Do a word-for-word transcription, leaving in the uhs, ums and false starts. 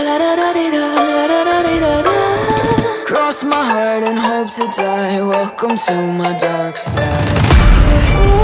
Cross my heart and hope to die. Welcome to my dark side.